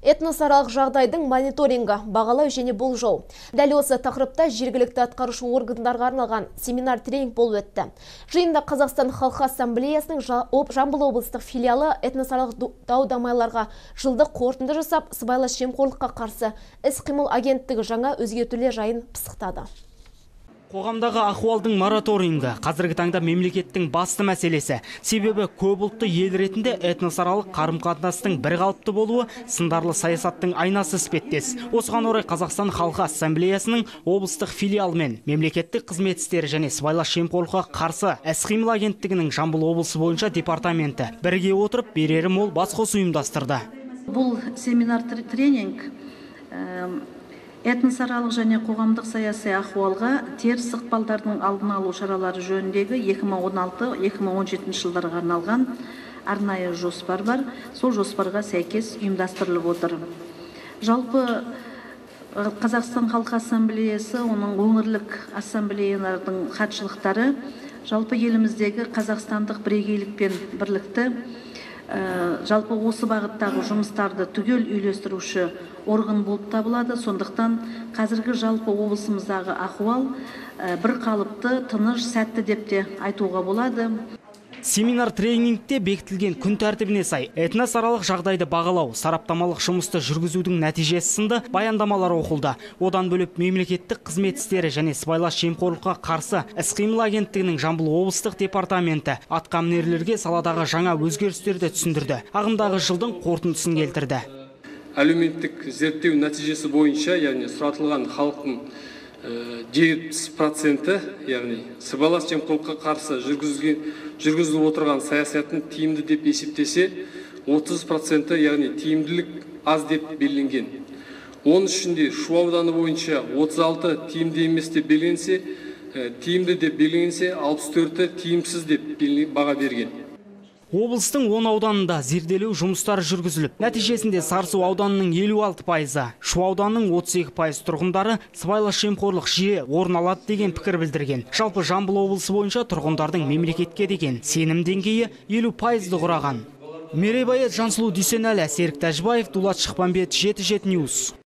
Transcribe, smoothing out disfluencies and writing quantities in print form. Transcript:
Этносаралық жағдайдың мониторингі, бағалау және болжау. Дәл осы тақырыпта жергілікті атқарушы органдарға арналған семинар тренинг болып өтті. Жиында Қазақстан Халқы Ассамблеясының Жамбыл облыстық филиалы этносаралық дау-дамайларға жылдық қорытынды жасап, сыбайлас жемқорлыққа қарсы іс-қимыл агенттігі жаңа өзгертулер жайын пысықтады. Қоғамдағы ахуалдың мораторингі қазіргі таңда мемлекеттің басты мәселесі. Себебі көп ұлтты ел ретінде этносаралық қарым-қатынастың бір қалыпты болуы сындарлы саясаттың айнасы іспеттес. Осыған орай Қазақстан Халқы Ассамблеясының облыстық филиалымен мемлекеттік қызмет істері және сыбайлас жемқорлыққа қарсы іс-қимыл агенттігінің Жамбыл облысы бойынша департаменті бірге отырып берері мол басқосу ұйымдастырды. Бұл семинар тренинг этносаралық және қоғамдық саяси ахуалға теріс ықпалдардың алдын алу шаралары жөніндегі 2016-2017 жылдарға арналған арнайы жоспар бар. Сол жоспарға сәйкес ұйымдастырылып отыр. Жалпы Қазақстан Халқы Ассамблеясы, оның өңірлік ассамблеялардың хатшылықтары жалпы еліміздегі қазақстандық бірегейлік пен бірлікті жалпы осы бағыттағы жұмыстарды түгел үйлестіруші орган болып табылады. Сондықтан қазіргі жалпы облысымыздағы ахуал бір қалыпты, тыныш, сәтті деп те айтуға болады. Семинар тренингте бекітілген күн тәртібіне сай этносаралық жағдайды бағалау, сараптамалық жұмысты жүргізудің нәтижесі сынды баяндамалар оқылды. Одан бөліп мемлекеттік қызмет істері және сыбайлас жемқорлыққа қарсы іс-қимыл агенттігінің Жамбыл облыстық департаменті атқамінерлерге саладағы жаңа өзгерістерді түсіндірді. Ағымдағы жылдың қорытындысын келтірді. Әлеуметтік зерттеу нәтижесі бойынша, яғни сұратылған халықтың 70%, яғни сыбайлас жемқорлыққа қарсы жүргізіліп отырған саясатын тиімді деп есептесе, 30%, яғни тиімділік аз деп белгіленген. Оның ішінде Шу ауданы бойынша 36 тиімді емес деп белгіленсе, тиімді деп белгіленсе, 64 тиімсіз деп баға берген. Облыстың 10 ауданында зерделеу жұмыстары жүргізіліп, нәтижесінде Сарысу ауданының 56%, Шу ауданының 32% тұрғындары сыбайлас жемқорлық жиі орын алады деген пікір білдірген. Жалпы Жамбыл облысы бойынша тұрғындардың мемлекетке деген сенім деңгейі 50%-ды құраған. Мерей Байет, Жансұлу Дүйсенәлі, Серік Тәжбаев, Дулат Шықпанбет, 7-7 Ньюс.